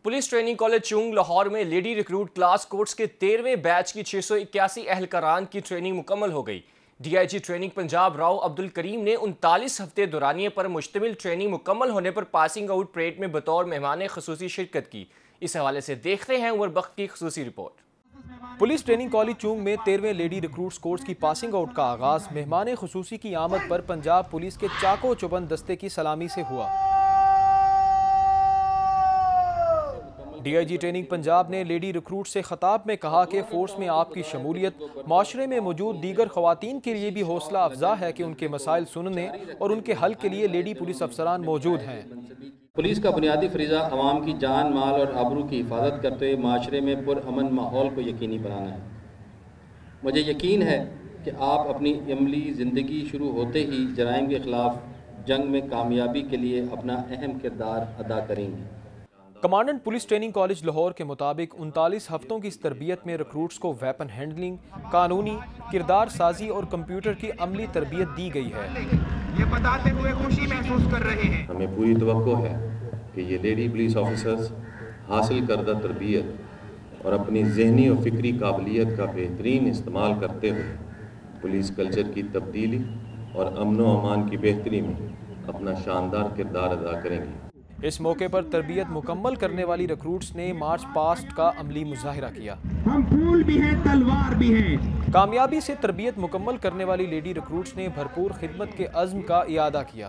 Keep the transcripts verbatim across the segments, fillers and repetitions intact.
Police training college Chung Lahore में lady recruit class course के तेरहवें बैच की छह सौ इक्यासी अहलकारान की ट्रेनिंग मुकम्मल हो गई। डीआईजी ट्रेनिंग पंजाब राव अब्दुल करीम ने उनतालीस हफ्ते दौरानिए पर मुश्तमिल ट्रेनिंग मुकम्मल होने पर पासिंग आउट परेड में बतौर मेहमान खसूसी शिरकत की। इस हवाले से देखते हैं उमर बख्त की खसूसी report. Police training college Chung में तेरहवें लेडी रिक्रूट्स कोर्स की पासिंग आउट का आगाज मेहमान खसूसी की आमद पर पंजाब पुलिस के चाको चौबंद दस्ते की सलामी से हुआ। डीआईजी ट्रेनिंग पंजाब ने लेडी रिक्रूट से खिताब में कहा कि फोर्स में आपकी शमूलियत माशरे में मौजूद दीगर खवातीन के लिए भी हौसला अफजा है कि उनके मसाइल सुनने और उनके हल के लिए लेडी पुलिस अफसरान मौजूद हैं। पुलिस का बुनियादी फरीज़ा अवाम की जान माल और आबरू की हिफाजत करते हुए माशरे में पुरअमन माहौल को यकीनी बनाना है। मुझे यकीन है कि आप अपनी अमली ज़िंदगी शुरू होते ही जराइम के ख़िलाफ़ जंग में कामयाबी के लिए अपना अहम किरदार अदा करेंगे। Commandant police training college Lahore के मुताबिक उनतालीस हफ्तों की इस तरबियत में रिक्रूट्स को वेपन हैंडलिंग, कानूनी किरदार साजी और कंप्यूटर की अमली तरबियत दी गई है। ये बताते हुए खुशी महसूस कर रहे हैं। हमें पूरी तवक्को है कि ये लेडी पुलिस ऑफिसर्स हासिल करदा तरबियत और अपनी जहनी और फिक्री काबिलियत का बेहतरीन इस्तेमाल करते हुए पुलिस कल्चर की तब्दीली और अमन व अमान की बेहतरी में अपना शानदार किरदार अदा करेंगे। इस मौके पर तरबियत मुकम्मल करने वाली रिक्रूट्स ने मार्च पास्ट का अमली मुजाहिरा किया। हम फूल भी हैं, तलवार भी हैं। कामयाबी से तरबियत मुकम्मल करने वाली लेडी रिक्रूट्स ने भरपूर खिदमत के अज़्म का इयादा किया।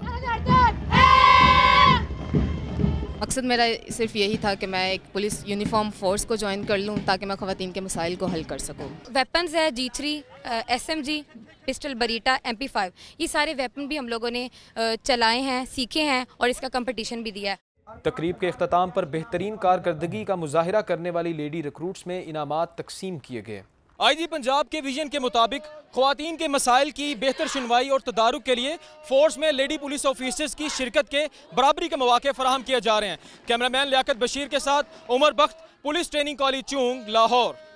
मकसद मेरा सिर्फ यही था कि मैं एक पुलिस यूनिफॉर्म फोर्स को ज्वाइन कर लूँ ताकि मैं ख़वातीन के मसाइल को हल कर सकूँ। वेपन्स है G three, S M G, pistol, Beretta, M P five, ये सारे वेपन भी हम लोगों ने चलाए हैं, सीखे हैं और इसका कंपटीशन भी दिया है। तकरीब के अख्ताम पर बेहतरीन कारकर्दगी का मुजाहिरा करने वाली लेडी रिक्रूट्स में इनामात तकसीम किए गए। आई जी पंजाब के विजन के मुताबिक ख़वातीन के मसाइल की बेहतर सुनवाई और तदारुक के लिए फोर्स में लेडी पुलिस ऑफिसर्स की शिरकत के बराबरी के मौके फराहम किए जा रहे हैं। कैमरामैन लियाकत बशीर के साथ Umar Bakht, police training college Chung, Lahore.